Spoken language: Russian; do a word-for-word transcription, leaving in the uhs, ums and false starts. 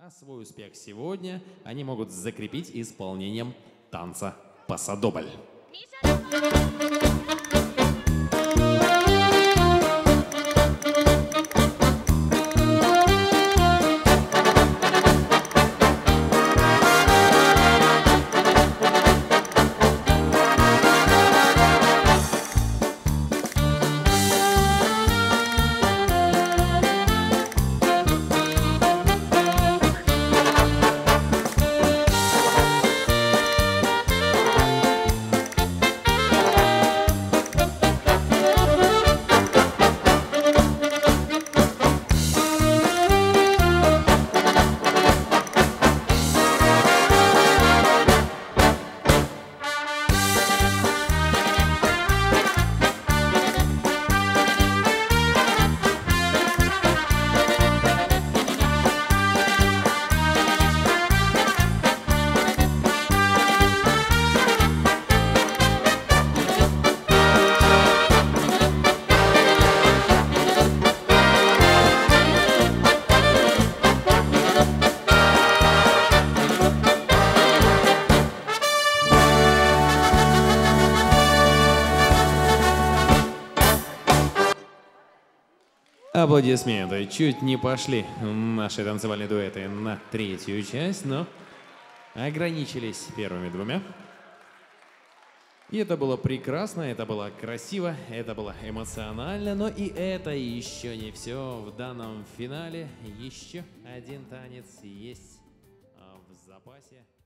А свой успех сегодня они могут закрепить исполнением танца пасодобль. Аплодисменты. Чуть не пошли наши танцевальные дуэты на третью часть, но ограничились первыми двумя. И это было прекрасно, это было красиво, это было эмоционально, но и это еще не все. В данном финале еще один танец есть в запасе.